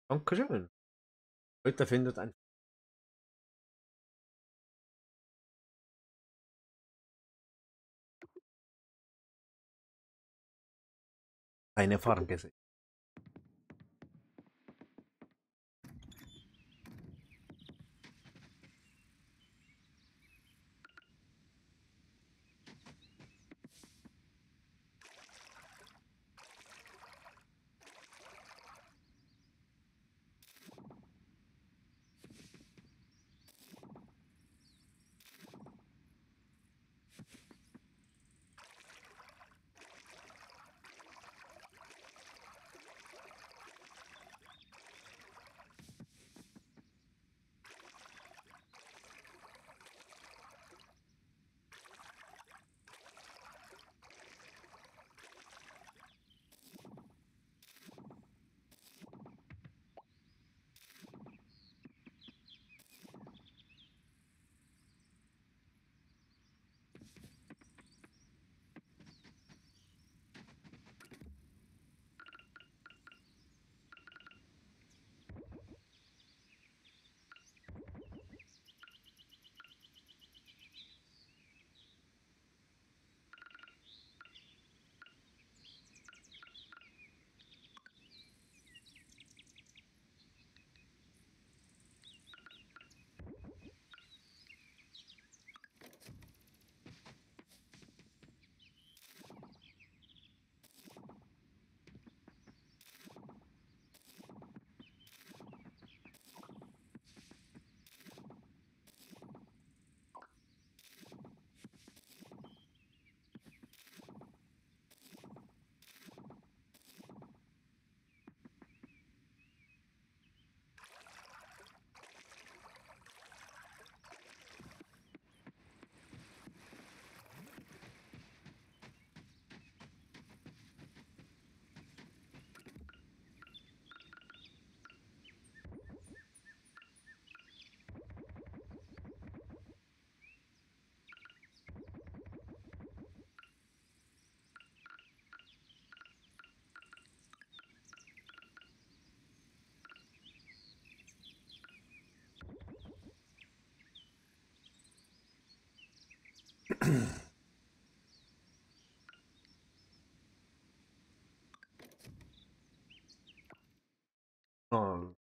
Dankeschön. Heute findet eine Farm gesehen. Oh,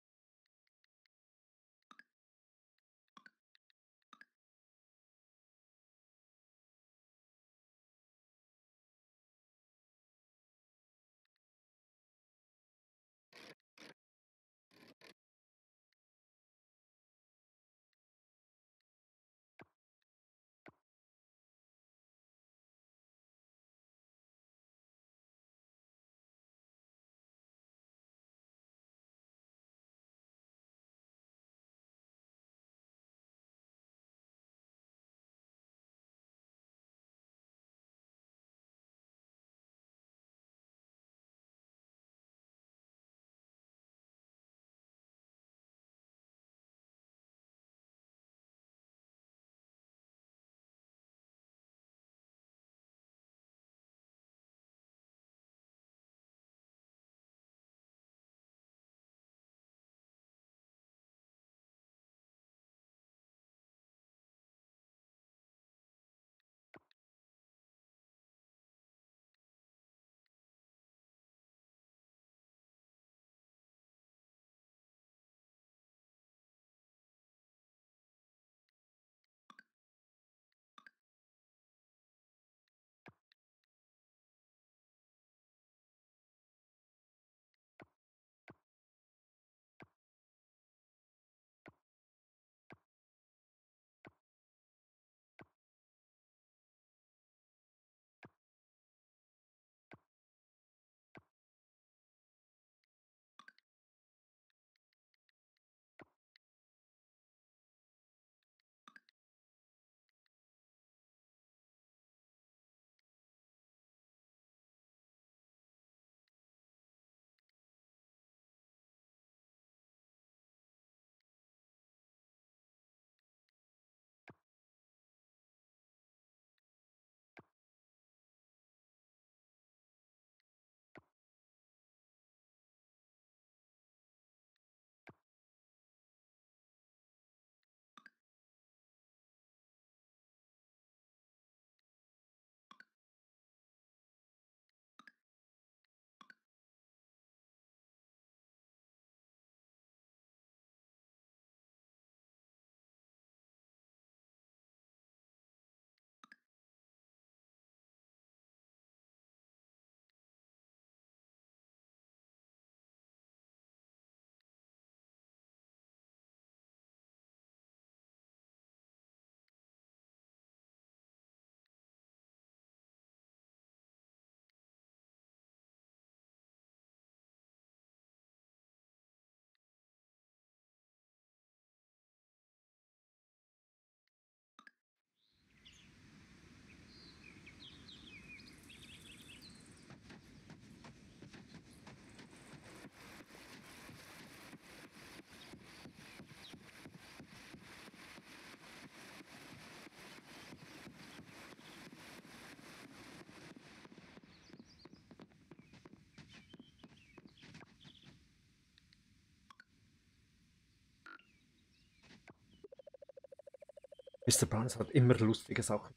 Mr. Barnes hat immer lustige Sachen.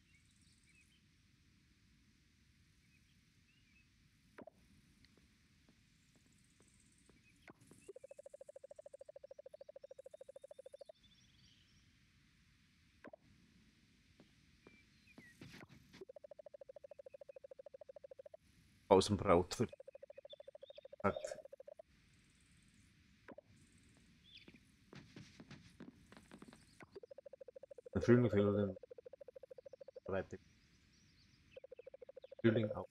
Aus dem Braut für sagt, den Frühling für den zweiten Frühling auch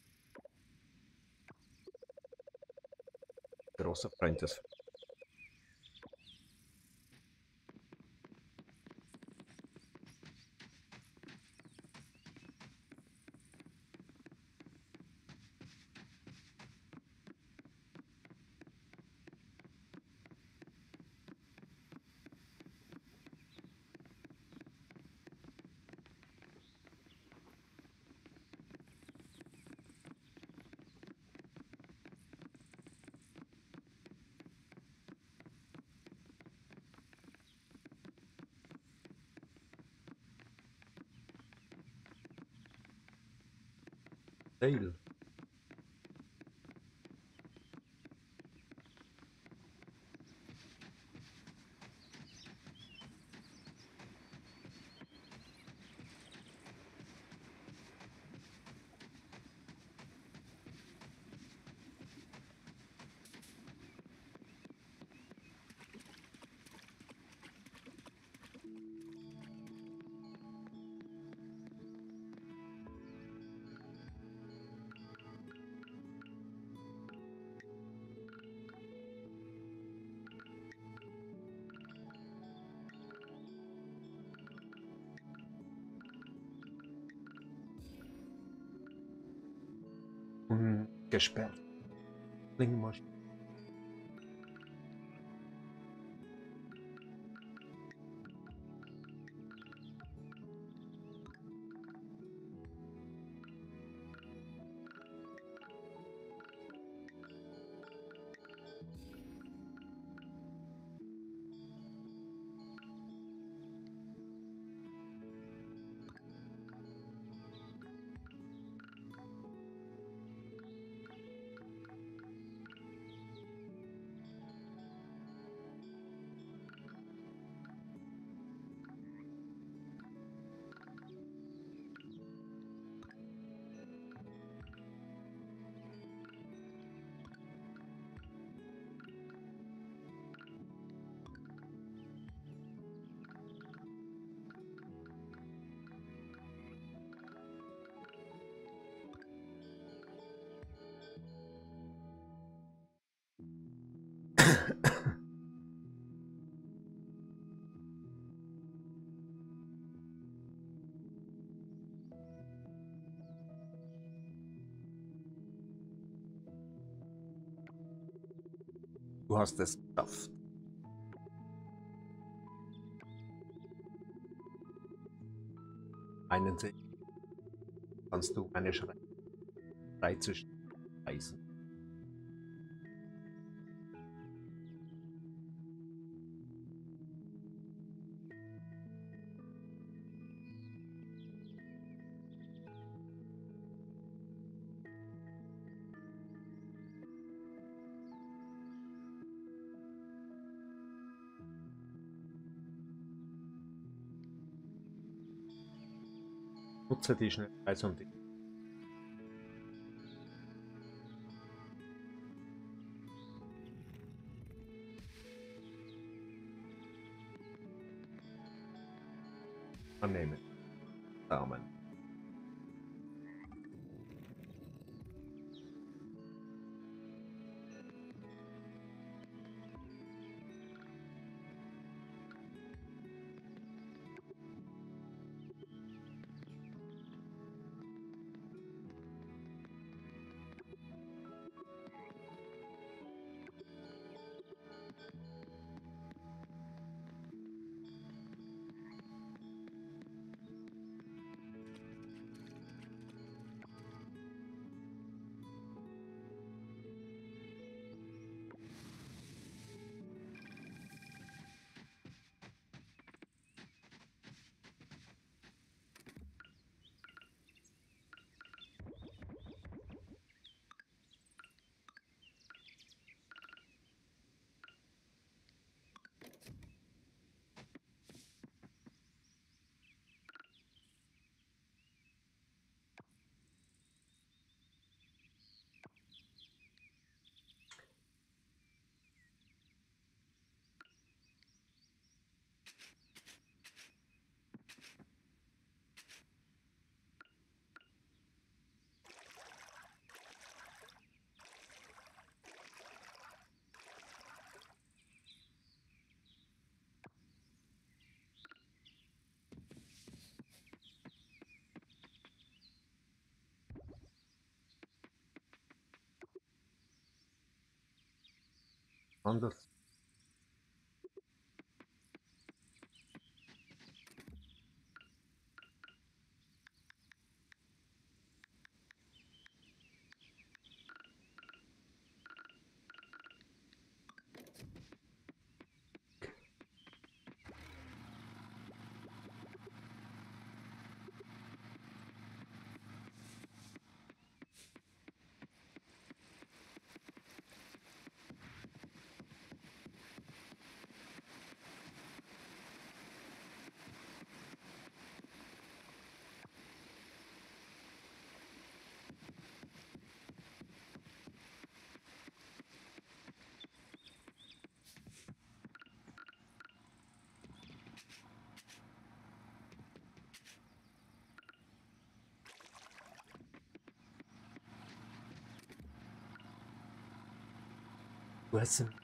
großer Freund des Dale. Gesperrt. Klingelmaschine. Du hast es geschafft. Einen Segen kannst du meine Reize speisen. Nutze die Schnellreise und die annehmen. Damen. Anders. Du hast ihn.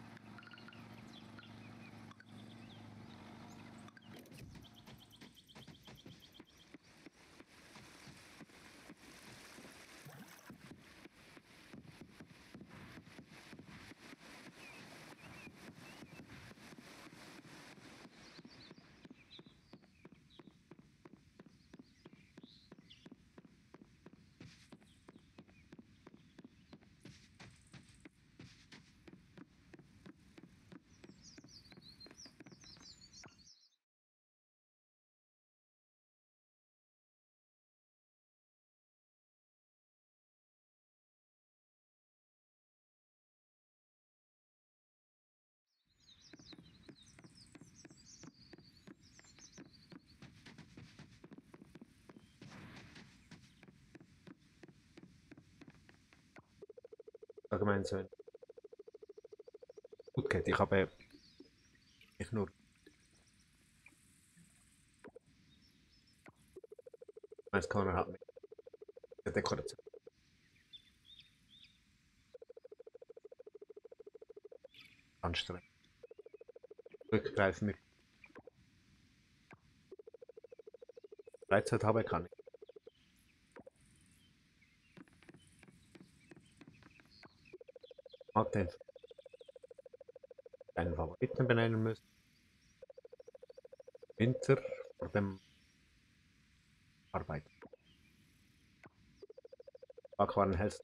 Allgemein so. Gut geht. Ich habe nicht nur als Corner hat mit der Dekoration anstrengend. Rückgreifen mit Freizeit habe kann ich. Mag den einen Favoriten benennen müssen. Winter vor dem Arbeiten. Tag waren hellst.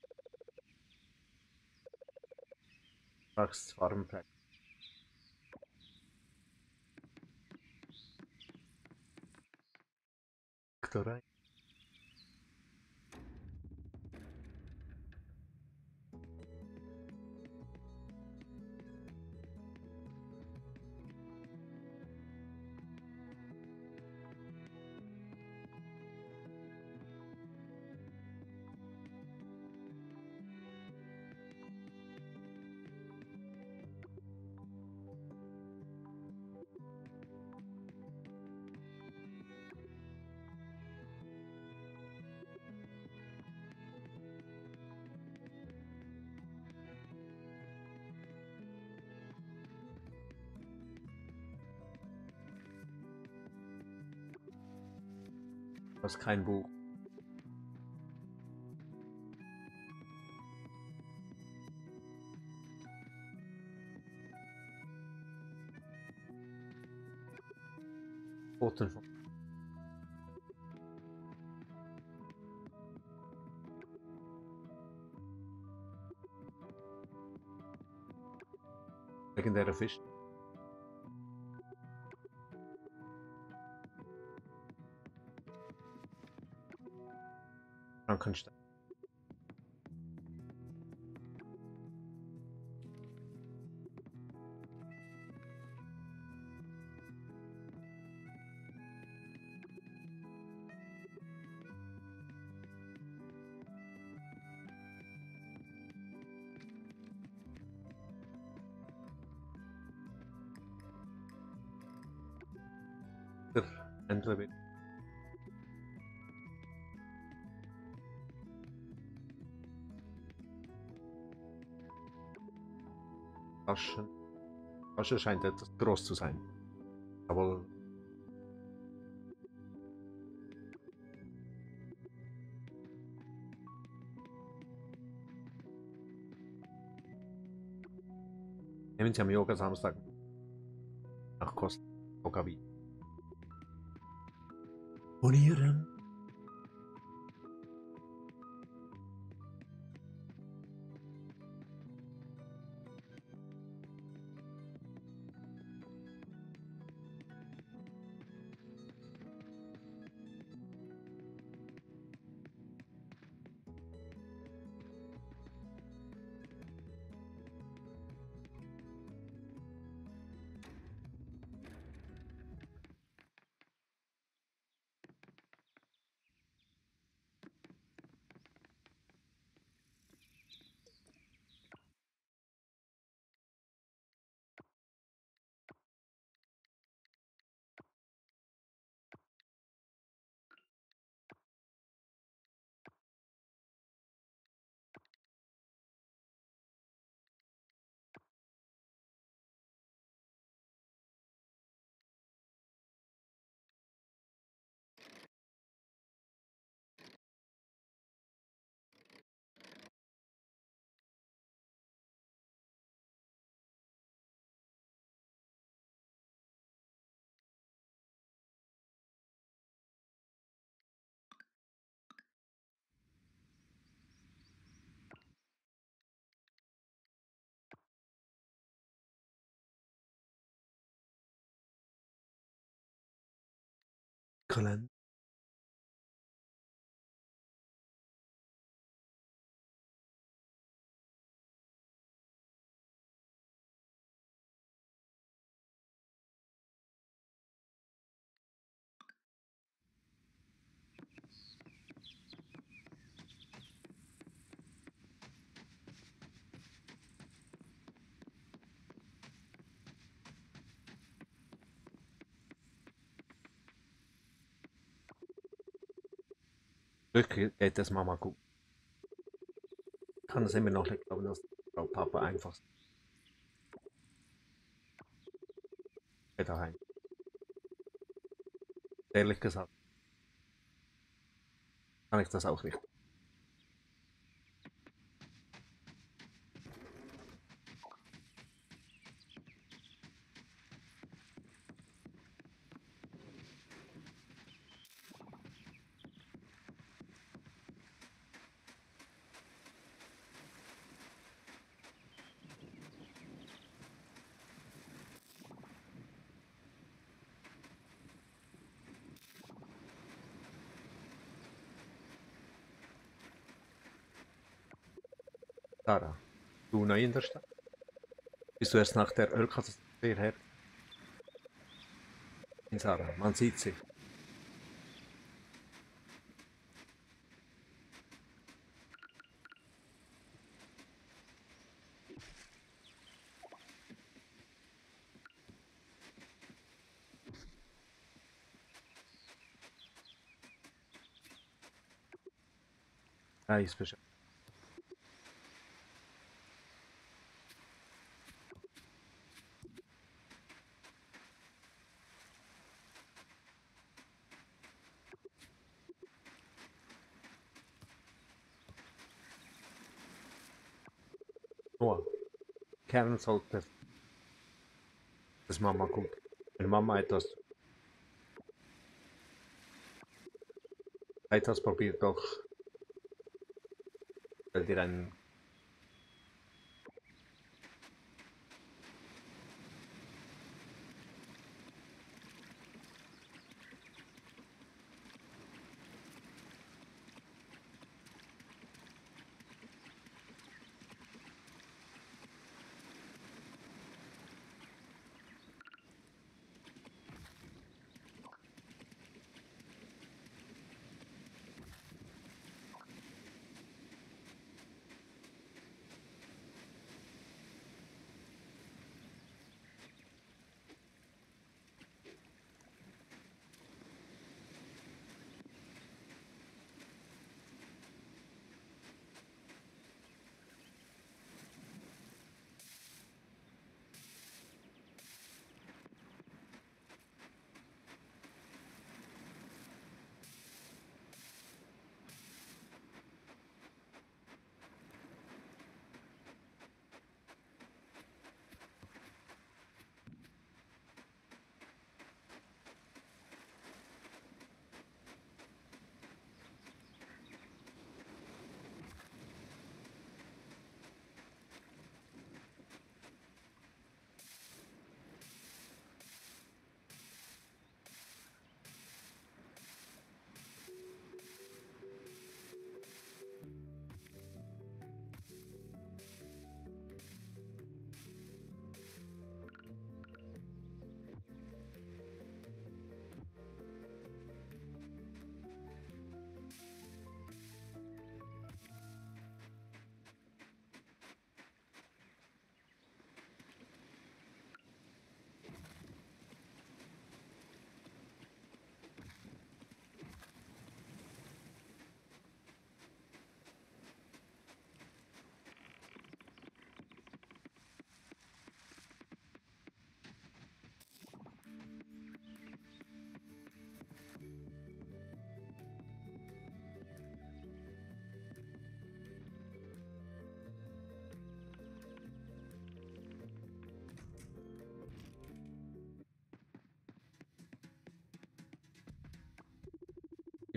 Tags warm bleibt. Das ist kein Buch. Foten von. Legendärer Fisch. Frankenstein. Entweder Taschen. Tasche scheint etwas groß zu sein. Aber nehmen Sie am Yoga-Samstag nach Costa Rica. Abonnieren. Kalender. Wirklich geht das Mama gut. Kann es immer noch nicht glauben, dass Frau Papa einfach daheim. Ehrlich gesagt, kann ich das auch nicht. Sarah, du neu in der Stadt? Bist du erst nach der Ölkatastrophe hierher? In Sarah, man sieht sie. Reisbescheid. Noah, Kern sollte das Mama gut. Wenn Mama etwas Zeit hast, probiert doch, stell dir einen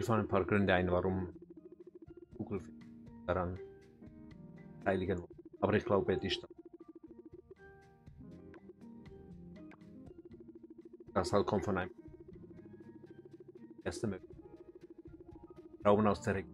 fallen ein paar Gründe ein, warum Google daran beteiligen will. Aber ich glaube, das halt kommt von einem ersten Raum aus der Region.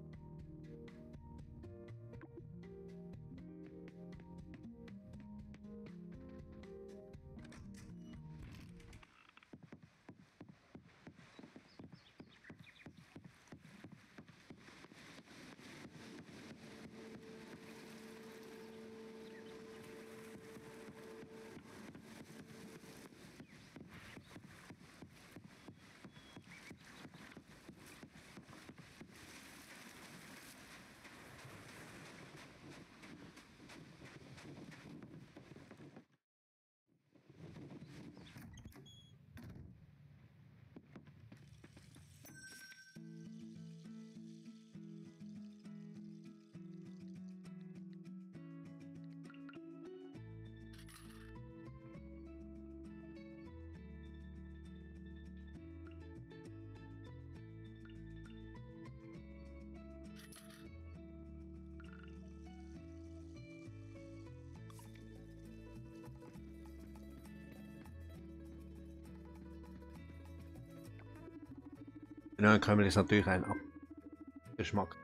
In Neuenkömmel ist natürlich ein Abgeschmack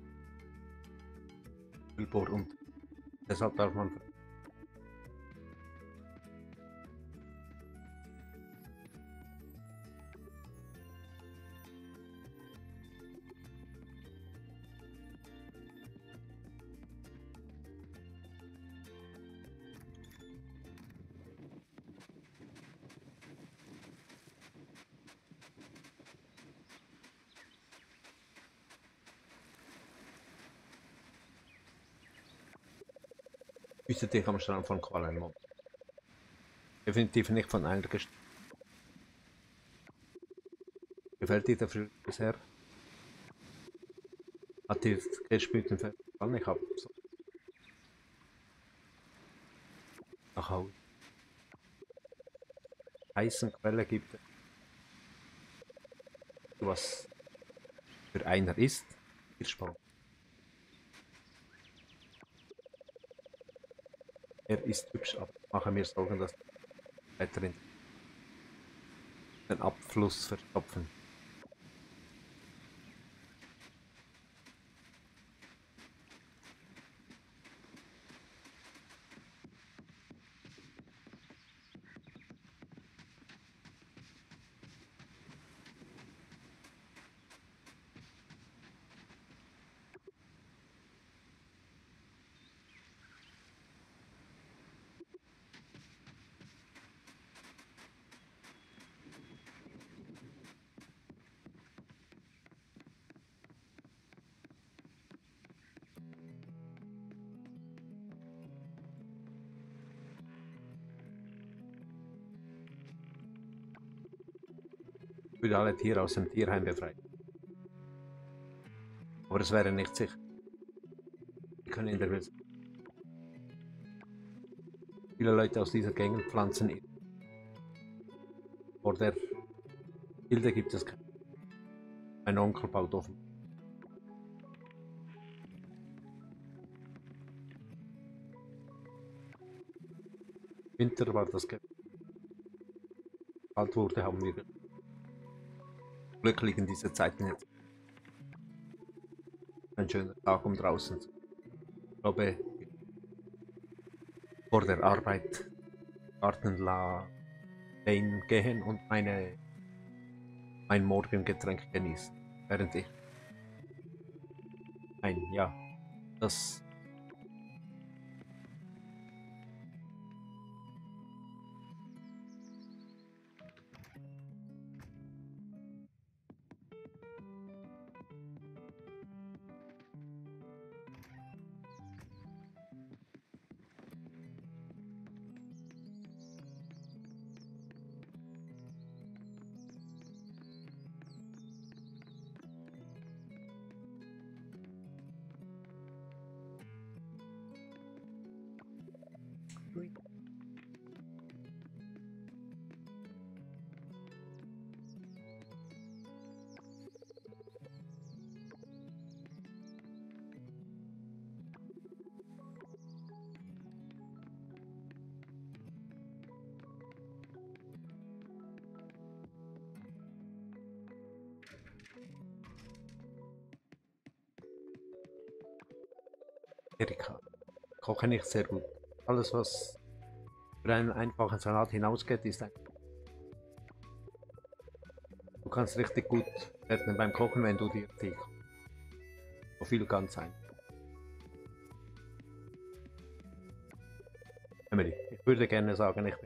Ölbohr und deshalb darf man dich am Strand von Kuala. Definitiv nicht von einer Gestalt. Gefällt dir der Flug bisher? Hat dir das Geschmückten gefallen? Ich habe so nach Hause. Heißen Quelle gibt es, was für einer ist. Viel Spaß. Er ist hübsch, aber mache mir Sorgen, dass weiterhin den Abfluss verstopfen. Würde alle Tiere aus dem Tierheim befreit. Aber es wäre nicht sicher. Wir können in der Welt. Viele Leute aus dieser Gegend pflanzen. Vor der Hilde gibt es keinen. Mein Onkel baut offen. Winter war das kalt wurde, haben wir glücklich in dieser Zeit jetzt. Ein schöner Tag, um draußen zu. Ich glaube, vor der Arbeit Garten Lane gehen und mein Morgengetränk genießen. Während ich ja, das Erika, koche nicht sehr gut. Alles, was für einen einfachen Salat hinausgeht, ist ein... Du kannst richtig gut werden beim Kochen, wenn du dir die so viel ganz ein. Emily, ich würde gerne sagen, ich bin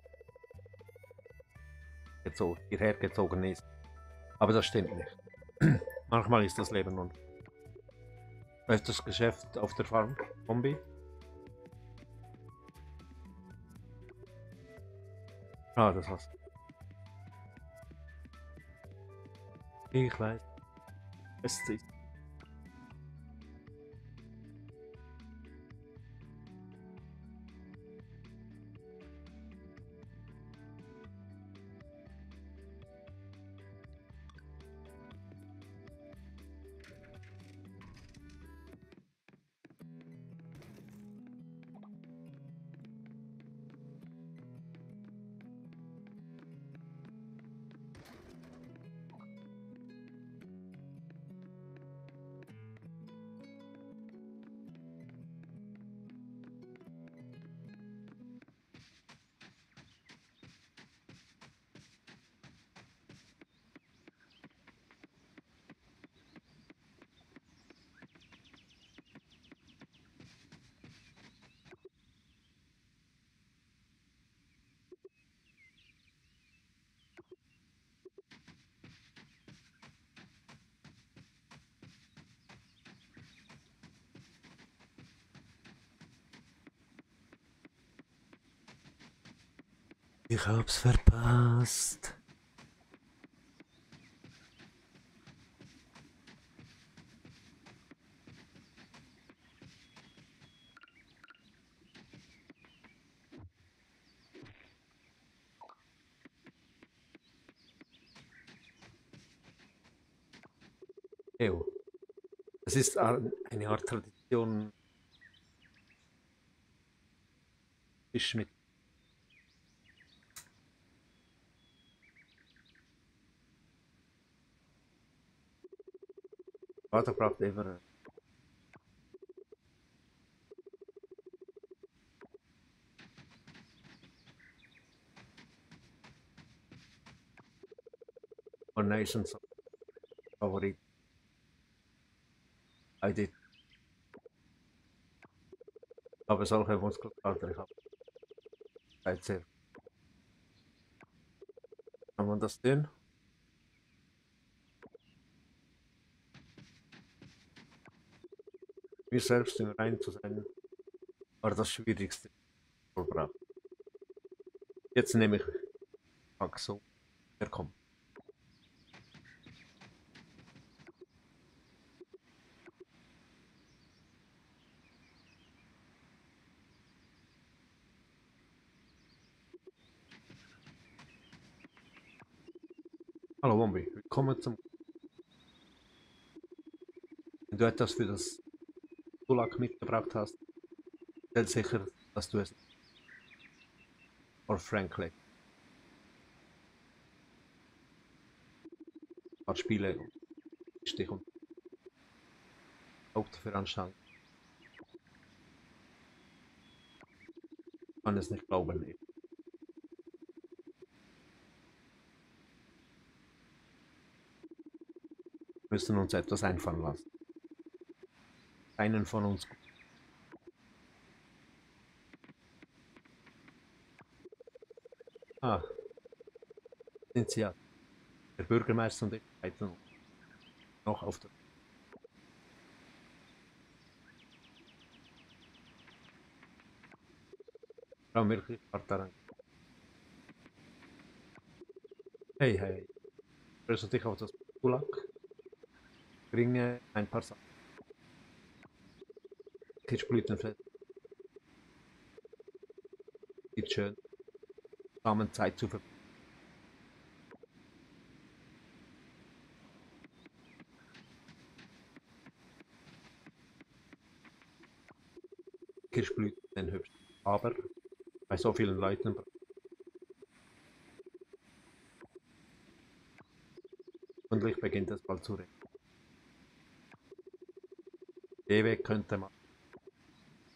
gezogen, hierher gezogen ist. Aber das stimmt nicht. Manchmal ist das Leben und läuft das Geschäft auf der Farm, Kombi. Ah, das hast du. Ich weiß, es ist. Ich hab's verpasst. Ew. Es ist eine Art Tradition, Fisch mit Vater braucht immer Nations Favorit. I did. Aber solche Muskelkater, ich habe Zeit sehr. Kann man das tun? Mir selbst im Rein zu sein, war das Schwierigste vollbracht. Jetzt nehme ich Pack so, er kommt. Hallo Wombi, willkommen zum... Wenn du etwas für das Gulag mitgebracht hast, stell sicher, dass du es or frankly paar Spiele Stich und Hauptveranstaltung. Ich kann es nicht glauben. Wir müssen uns etwas einfallen lassen. Keinen von uns. Ah, sind sie ja. Der Bürgermeister und ich reiten noch auf der... Frau wirklich hart daran. Hey, hey, grüße dich auf das Gulag. Bringe ein paar Sachen. Kirschblütenfett. Sieht schön. Zusammen Zeit zu verbringen. Kirschblüten sind hübsch. Aber bei so vielen Leuten hoffentlich beginnt es bald zu regnen. Ewe könnte man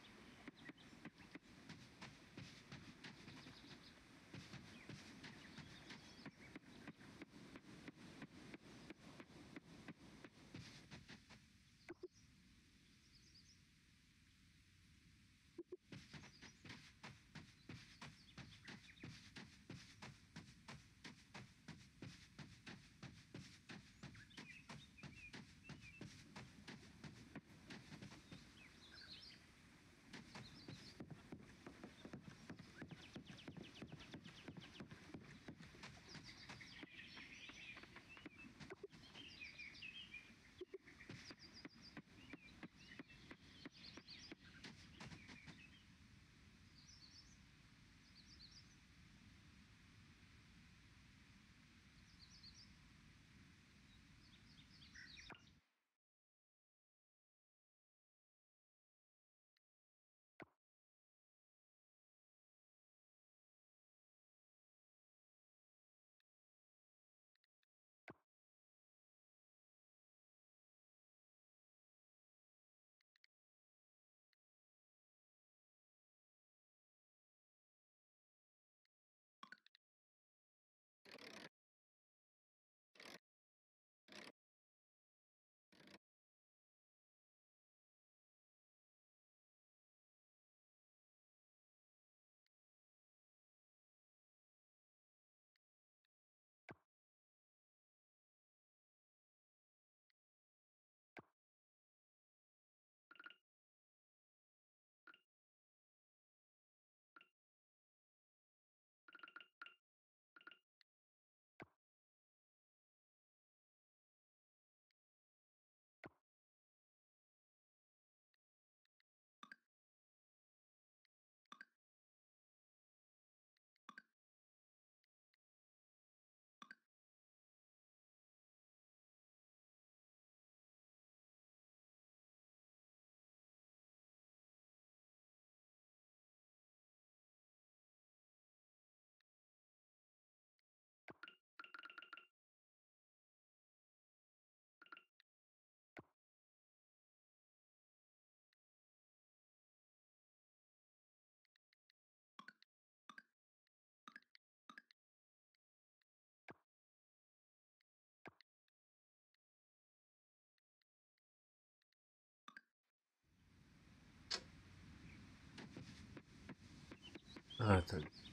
Ah,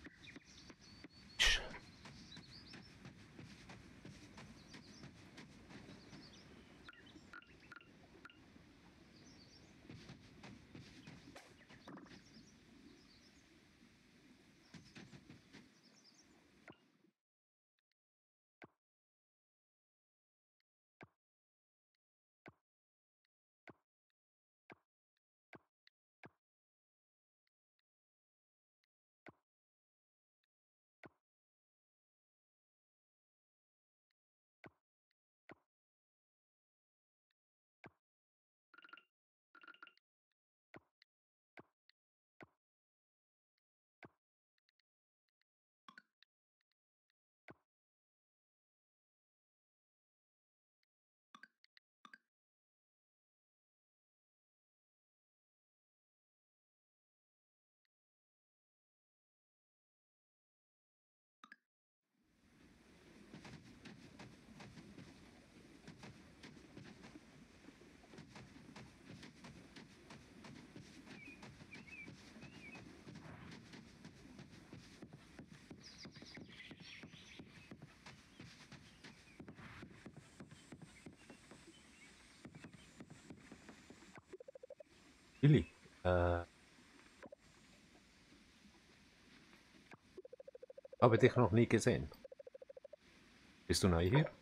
Willi, habe dich noch nie gesehen. Bist du neu hier?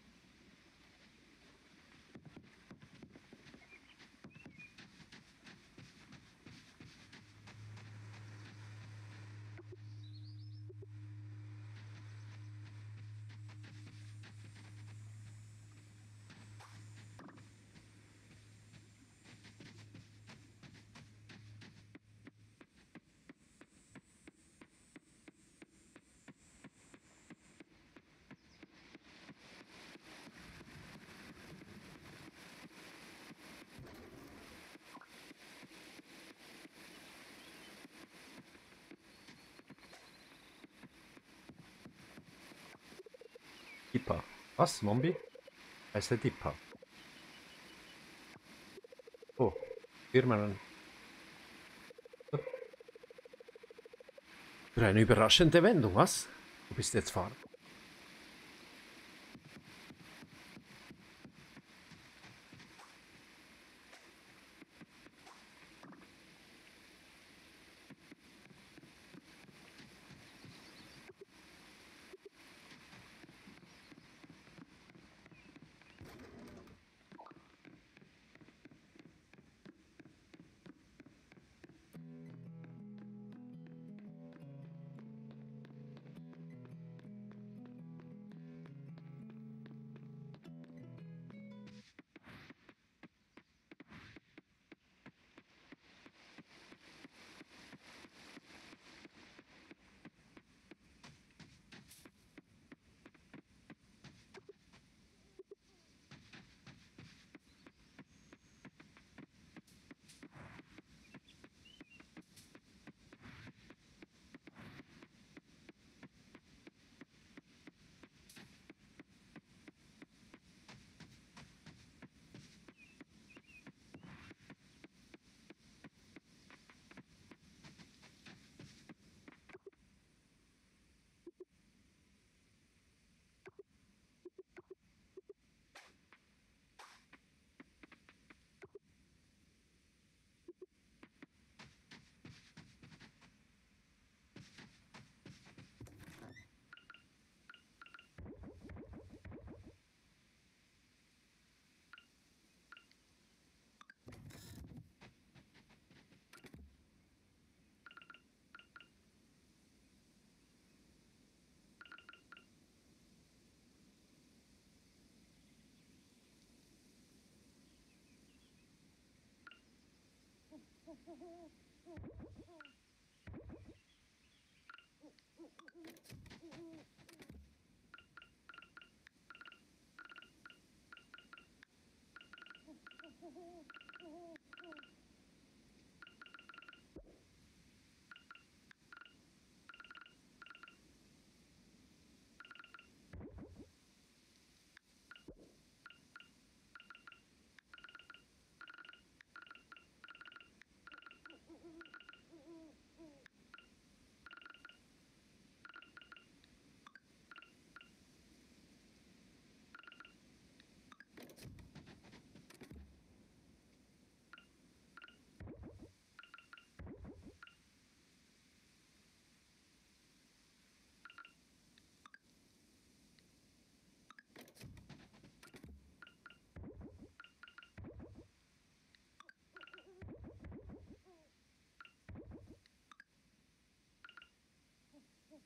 Dippa. Was, Mombi? Heißt der Dippa? Oh, Firmen. Für eine überraschende Wendung, was? Du bist jetzt Fahrer.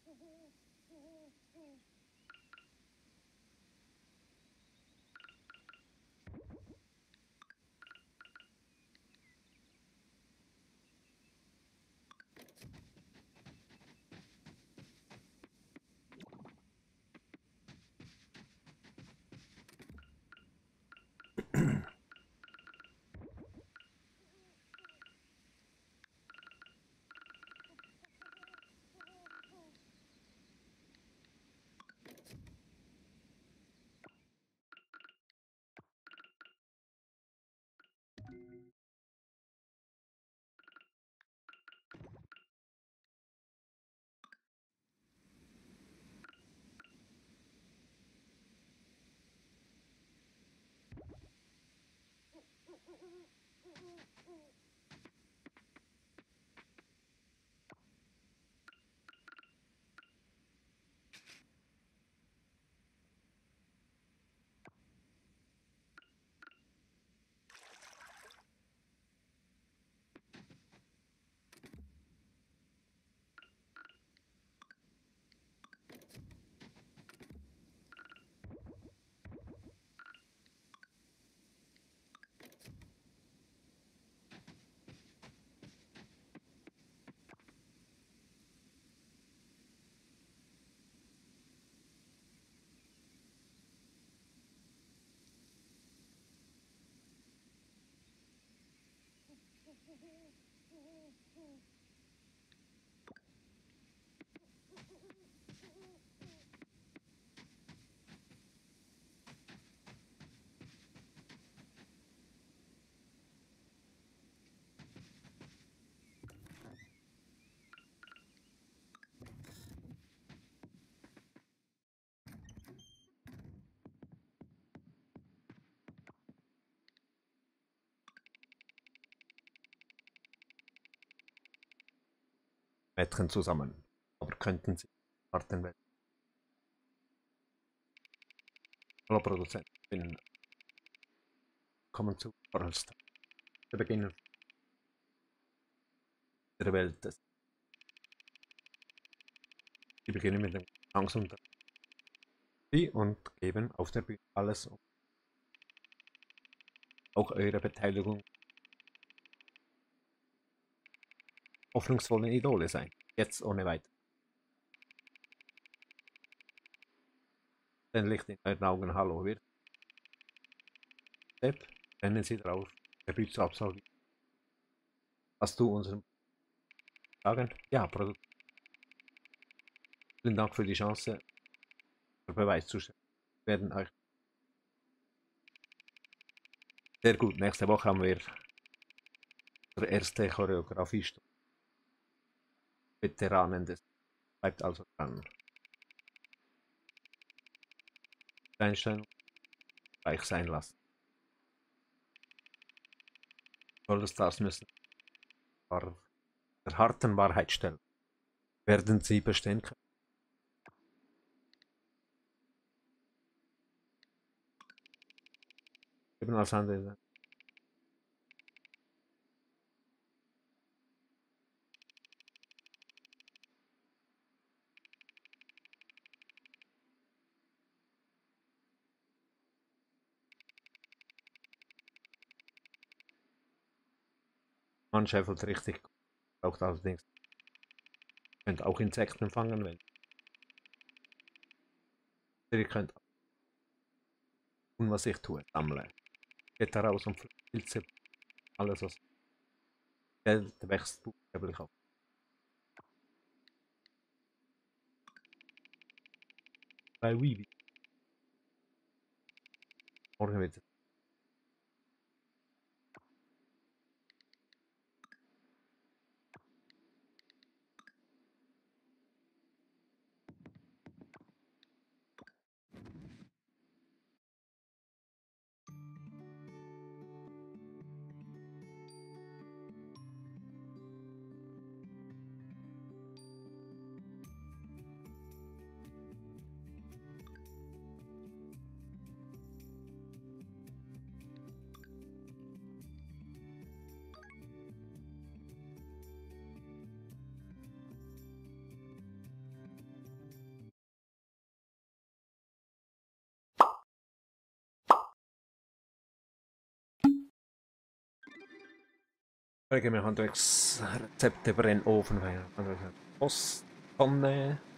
Mädchen zusammen. Aber könnten Sie warten, wenn... Hallo Produzent, kommen zu Forrest. Wir beginnen der Welt. Sie beginnen mit dem Gesangsunterricht und geben auf der Bühne alles, um auch eure Beteiligung hoffnungsvolle Idole sein. Jetzt ohne weiter. Ein Licht in euren Augen, hallo, wir. Sepp, rennen Sie drauf, Debüt zu absolvieren. Hast du unseren sagen? Ja, Produkt. Vielen Dank für die Chance, für Beweis zu stellen. Wir werden euch sehr gut. Nächste Woche haben wir der erste Choreografiestunde. Veteranen des. Bleibt also dran. Einstellung gleich sein lassen. Stars müssen der harten Wahrheit stellen. Werden sie bestehen können? Eben als andere. Man schäffelt richtig. Braucht allerdings. Könnt auch Insekten fangen, wenn. Ihr könnt tun, was ich tue. Sammle. Geht da raus und Pilze. Alles was. Geld wächst buchstäblich auf. Bei Weeby. Morgen wird Allgemeine Handwerksrezepte über den Ofen. Posttonne,